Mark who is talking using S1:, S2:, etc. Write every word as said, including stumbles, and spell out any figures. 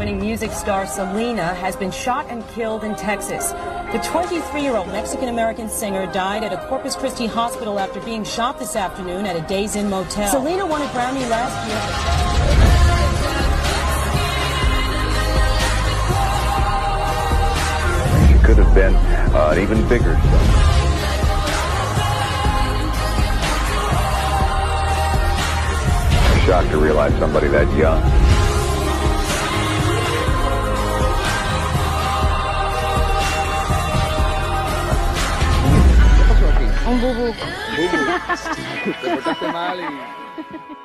S1: Oscar-winning music star Selena has been shot and killed in Texas. The twenty-three-year-old Mexican-American singer died at a Corpus Christi hospital after being shot this afternoon at a Days Inn motel. Selena won a Grammy last year.
S2: She could have been uh, an even bigger star. Shocked to realize somebody that young.
S3: Un bubu. Bubu. Te portaste mal y...